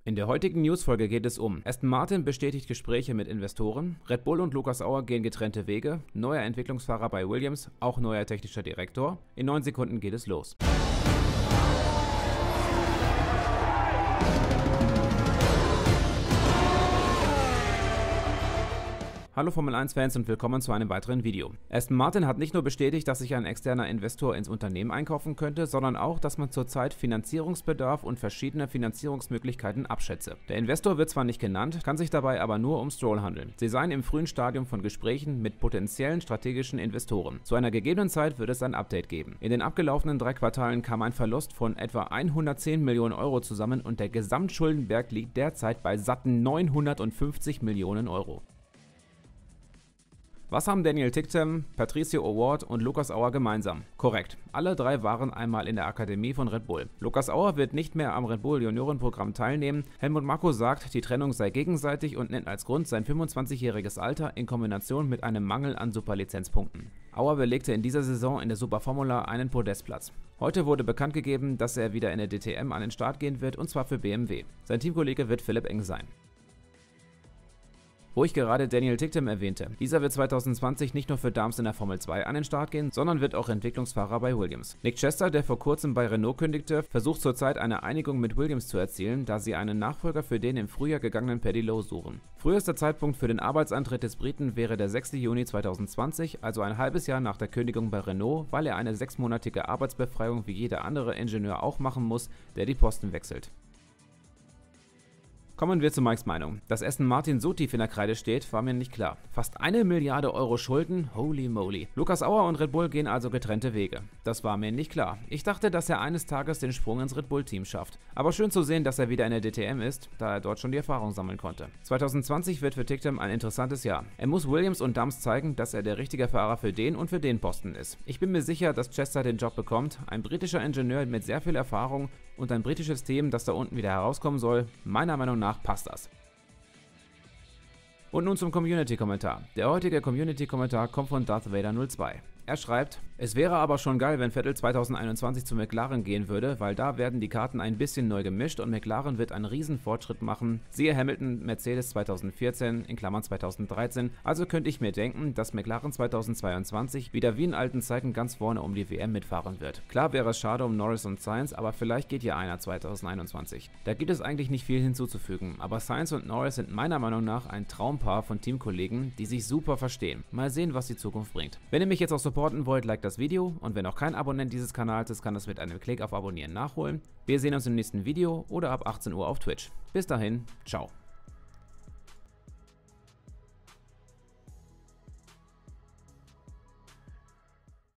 In der heutigen Newsfolge geht es um: Aston Martin bestätigt Gespräche mit Investoren, Red Bull und Lucas Auer gehen getrennte Wege, neuer Entwicklungsfahrer bei Williams, auch neuer technischer Direktor. In 9 Sekunden geht es los. Hallo Formel 1-Fans und willkommen zu einem weiteren Video. Aston Martin hat nicht nur bestätigt, dass sich ein externer Investor ins Unternehmen einkaufen könnte, sondern auch, dass man zurzeit Finanzierungsbedarf und verschiedene Finanzierungsmöglichkeiten abschätze. Der Investor wird zwar nicht genannt, kann sich dabei aber nur um Stroll handeln. Sie seien im frühen Stadium von Gesprächen mit potenziellen strategischen Investoren. Zu einer gegebenen Zeit wird es ein Update geben. In den abgelaufenen 3 Quartalen kam ein Verlust von etwa 110 Millionen Euro zusammen und der Gesamtschuldenberg liegt derzeit bei satten 950 Millionen Euro. Was haben Daniel Ticktum, Patricio O'Ward und Lucas Auer gemeinsam? Korrekt, alle 3 waren einmal in der Akademie von Red Bull. Lucas Auer wird nicht mehr am Red Bull Juniorenprogramm teilnehmen. Helmut Marko sagt, die Trennung sei gegenseitig und nennt als Grund sein 25-jähriges Alter in Kombination mit einem Mangel an Superlizenzpunkten. Auer belegte in dieser Saison in der Superformula einen Podestplatz. Heute wurde bekannt gegeben, dass er wieder in der DTM an den Start gehen wird, und zwar für BMW. Sein Teamkollege wird Philipp Eng sein. Wo ich gerade Daniel Ticktum erwähnte, dieser wird 2020 nicht nur für Dams in der Formel 2 an den Start gehen, sondern wird auch Entwicklungsfahrer bei Williams. Nick Chester, der vor kurzem bei Renault kündigte, versucht zurzeit eine Einigung mit Williams zu erzielen, da sie einen Nachfolger für den im Frühjahr gegangenen Paddy Lowe suchen. Frühester Zeitpunkt für den Arbeitsantritt des Briten wäre der 6. Juni 2020, also ein halbes Jahr nach der Kündigung bei Renault, weil er eine 6-monatige Arbeitsbefreiung wie jeder andere Ingenieur auch machen muss, der die Posten wechselt. Kommen wir zu Mikes Meinung. Dass Aston Martin so tief in der Kreide steht, war mir nicht klar. Fast 1 Milliarde Euro Schulden? Holy moly. Lucas Auer und Red Bull gehen also getrennte Wege. Das war mir nicht klar. Ich dachte, dass er eines Tages den Sprung ins Red Bull-Team schafft. Aber schön zu sehen, dass er wieder in der DTM ist, da er dort schon die Erfahrung sammeln konnte. 2020 wird für Ticktum ein interessantes Jahr. Er muss Williams und Dams zeigen, dass er der richtige Fahrer für den und für den Posten ist. Ich bin mir sicher, dass Chester den Job bekommt. Ein britischer Ingenieur mit sehr viel Erfahrung und ein britisches Team, das da unten wieder herauskommen soll. Meiner Meinung nach passt das. Und nun zum Community-Kommentar. Der heutige Community-Kommentar kommt von Darth Vader 02. Er schreibt: Es wäre aber schon geil, wenn Vettel 2021 zu McLaren gehen würde, weil da werden die Karten ein bisschen neu gemischt und McLaren wird einen riesen Fortschritt machen. Siehe Hamilton, Mercedes 2014, in Klammern 2013. Also könnte ich mir denken, dass McLaren 2022 wieder wie in alten Zeiten ganz vorne um die WM mitfahren wird. Klar wäre es schade um Norris und Sainz, aber vielleicht geht ja einer 2021. Da gibt es eigentlich nicht viel hinzuzufügen, aber Sainz und Norris sind meiner Meinung nach ein Traumpaar von Teamkollegen, die sich super verstehen. Mal sehen, was die Zukunft bringt. Wenn ihr mich jetzt auch supporten wollt, like das Video, und wenn noch kein Abonnent dieses Kanals ist, kann das mit einem Klick auf Abonnieren nachholen. Wir sehen uns im nächsten Video oder ab 18 Uhr auf Twitch. Bis dahin, ciao.